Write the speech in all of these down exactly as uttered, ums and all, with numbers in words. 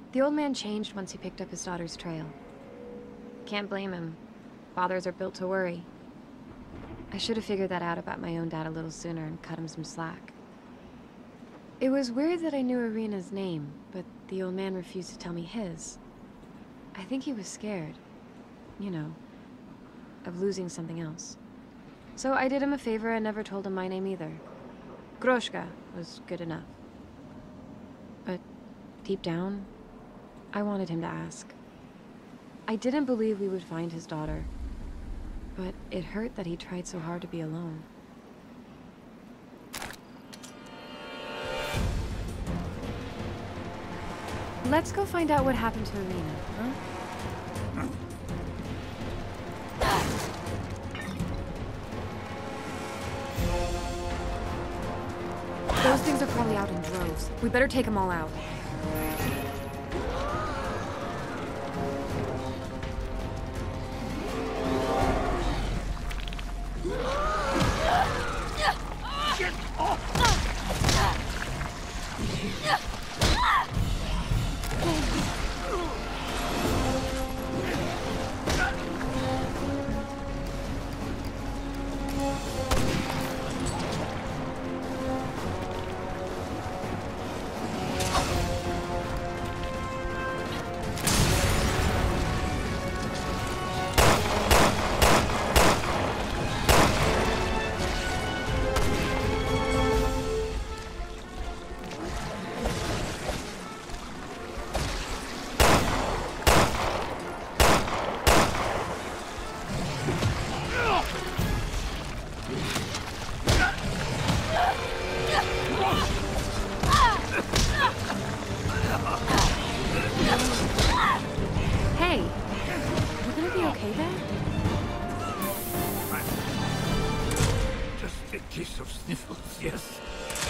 The old man changed once he picked up his daughter's trail. Can't blame him. Fathers are built to worry. I should have figured that out about my own dad a little sooner and cut him some slack. It was weird that I knew Irina's name, but the old man refused to tell me his. I think he was scared, you know, of losing something else. So I did him a favor and never told him my name either. Groshka was good enough. But deep down, I wanted him to ask. I didn't believe we would find his daughter, but it hurt that he tried so hard to be alone. Let's go find out what happened to Irina, huh? Those things are probably out in droves. We better take them all out. Get off! Hey, you gonna be okay there? Just a case of sniffles, yes.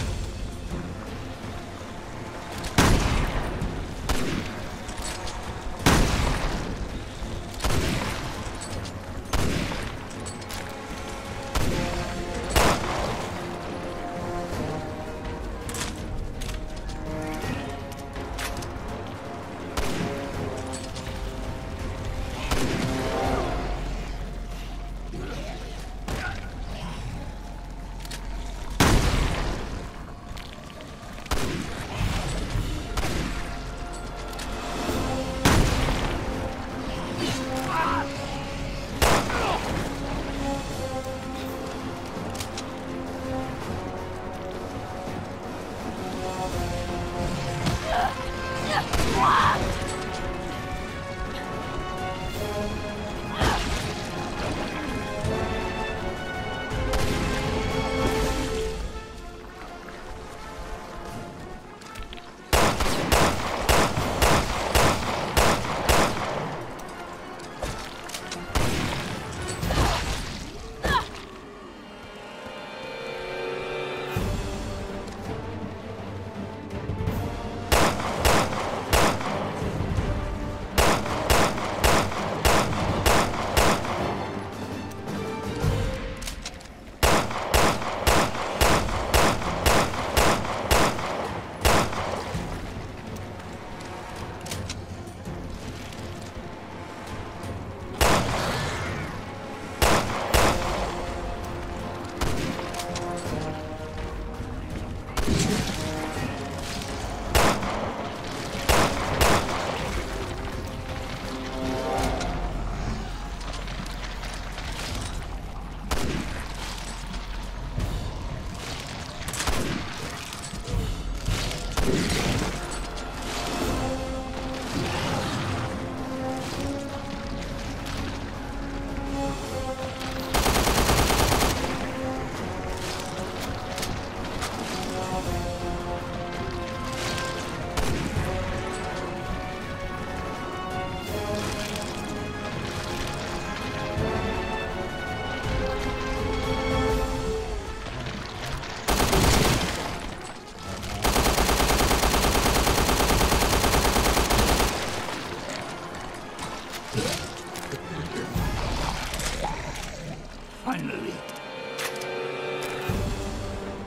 Finally.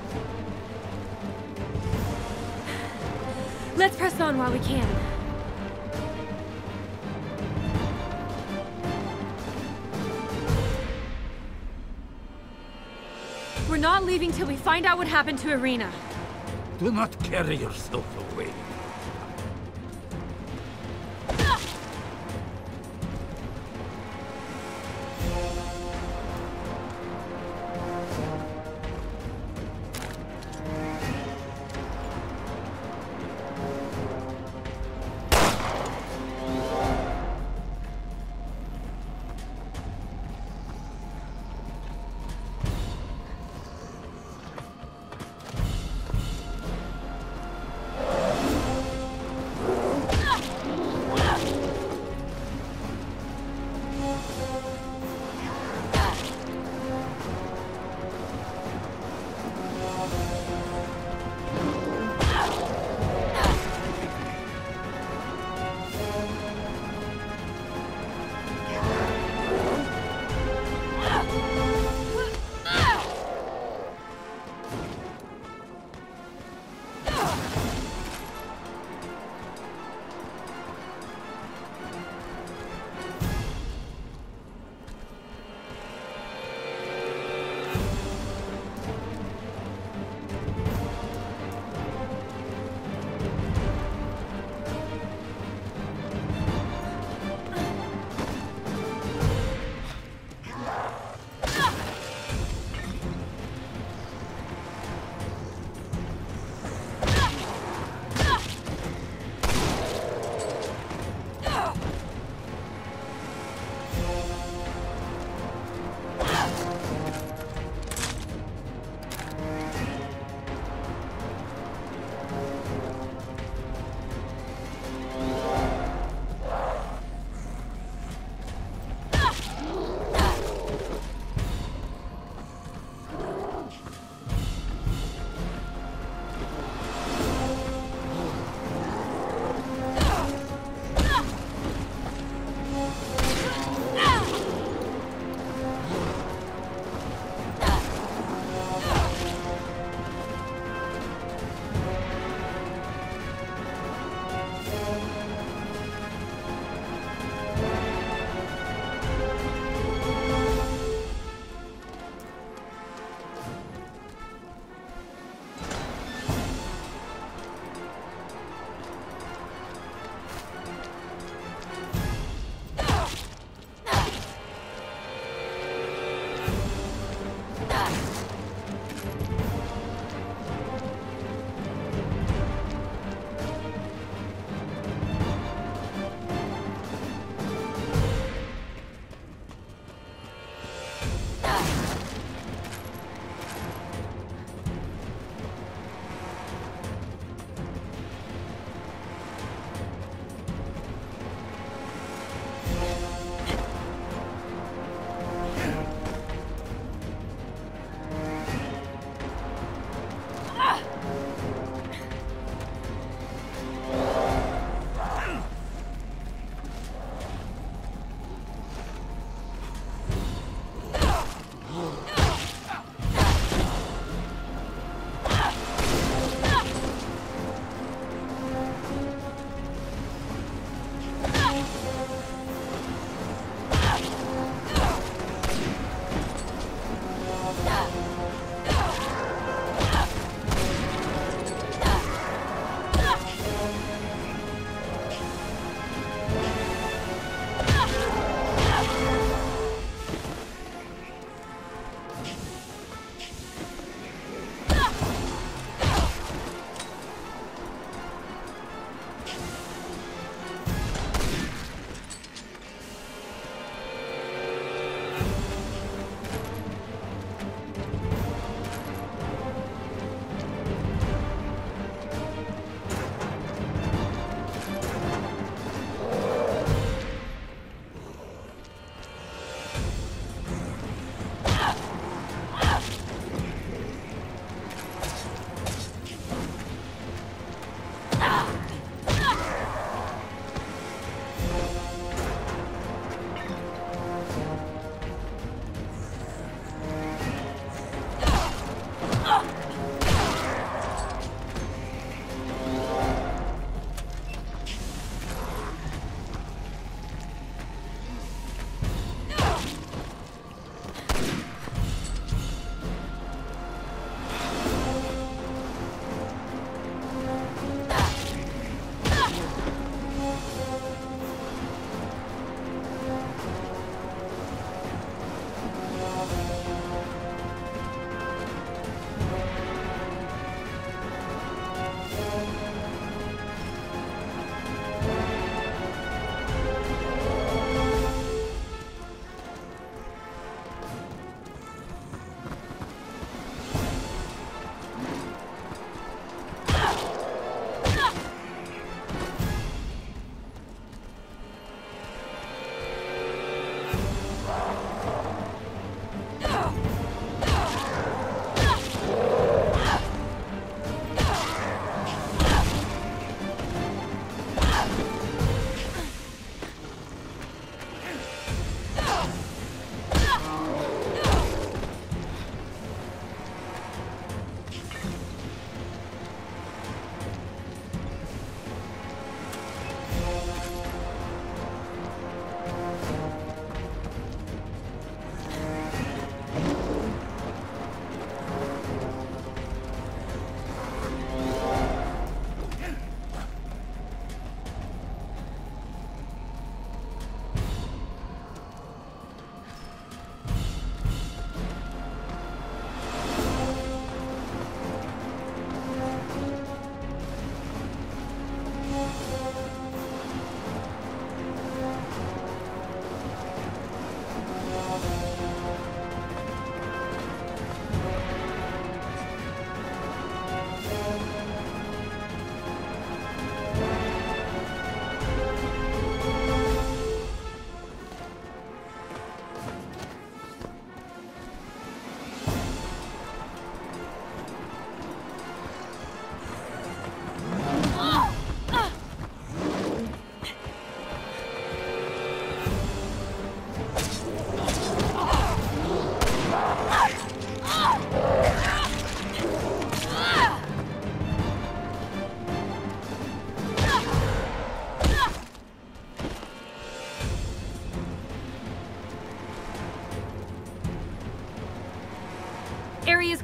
Let's press on while we can. not leaving till we find out what happened to Irina. Do not carry yourself away.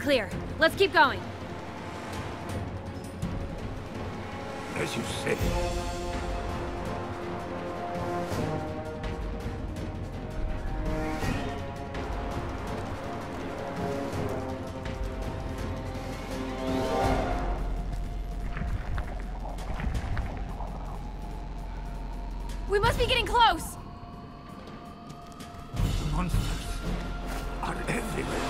clear. Let's keep going. As you say. We must be getting close! The monsters are everywhere.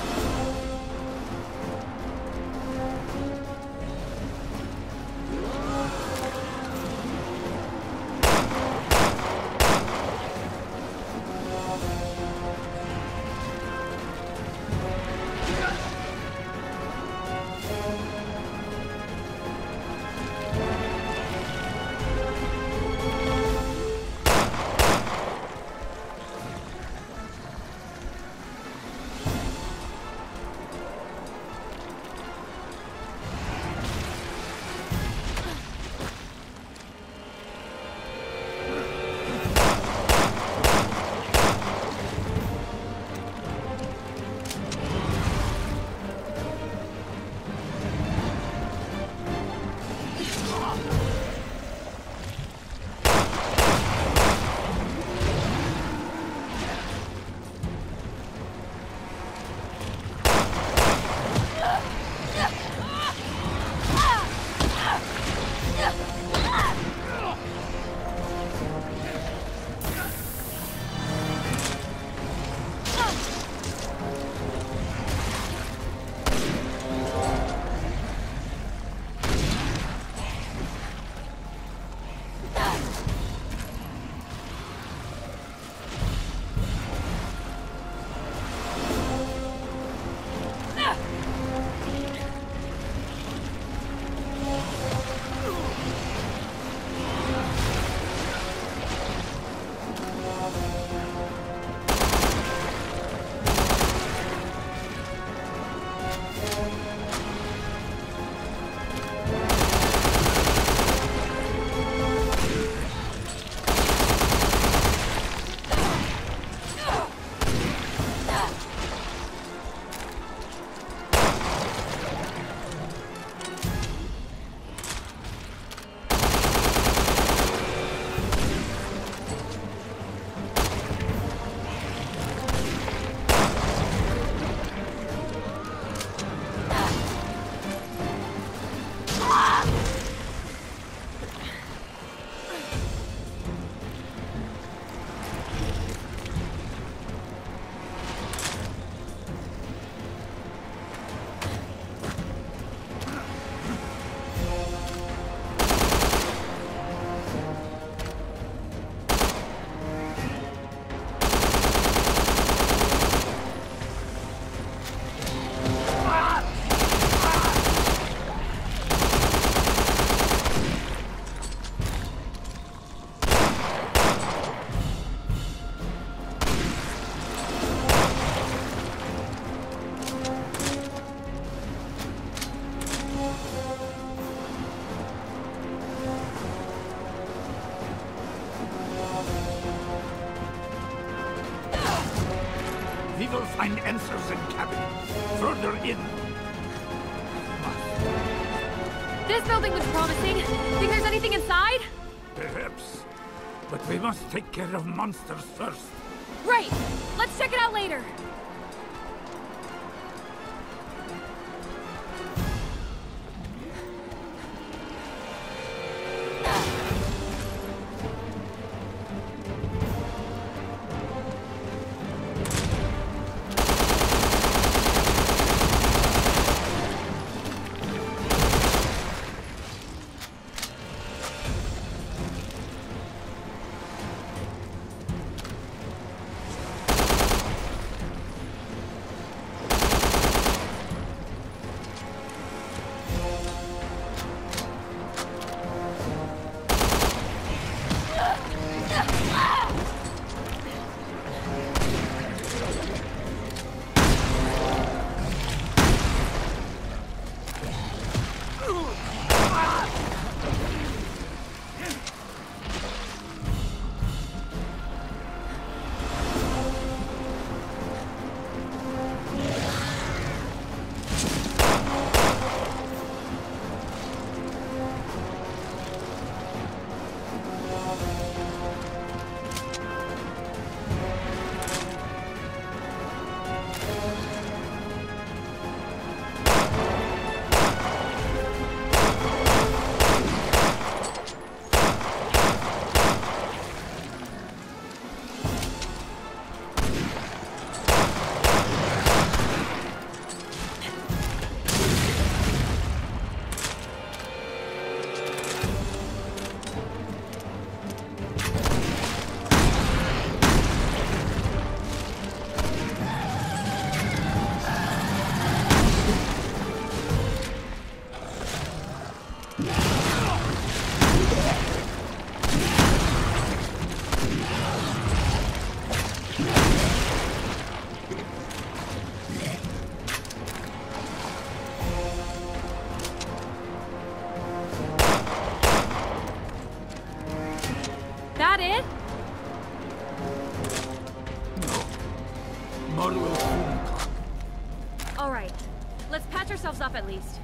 We will find answers in cabin. Further in. This building looks promising. Think there's anything inside? Perhaps. But we must take care of monsters first. Right! Let's check it out later. that it? No. More will soon come. All right. Let's patch ourselves up at least.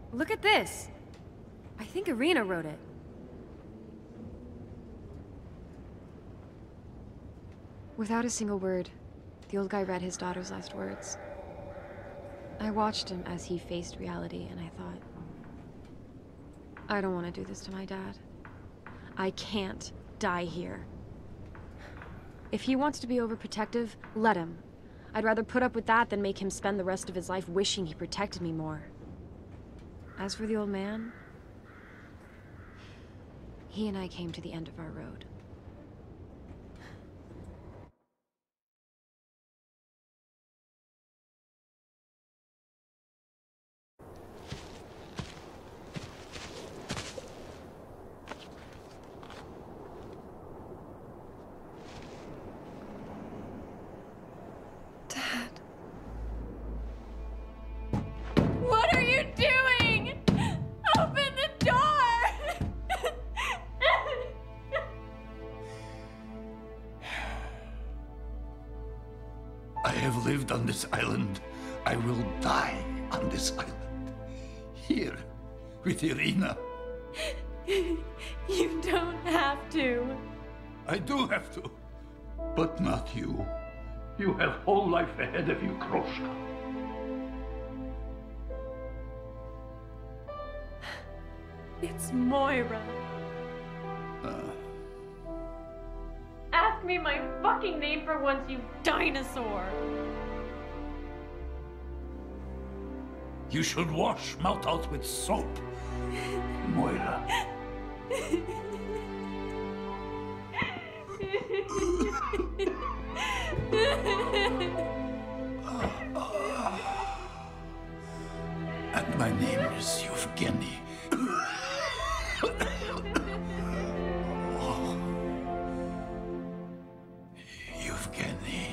Look at this. I think Irina wrote it. Without a single word, the old guy read his daughter's last words. I watched him as he faced reality, and I thought, I don't want to do this to my dad. I can't die here. If he wants to be overprotective, let him. I'd rather put up with that than make him spend the rest of his life wishing he protected me more. As for the old man, he and I came to the end of our road. What are you doing? Open the door! I have lived on this island. I will die on this island. Here, with Irina. You don't have to. I do have to. But not you. You have whole life ahead of you, Kroshka. It's Moira. Uh, Ask me my fucking name for once, you dinosaur. you should wash mouth out with soap, Moira. And my name is Yevgeny. Oh. Yevgeny.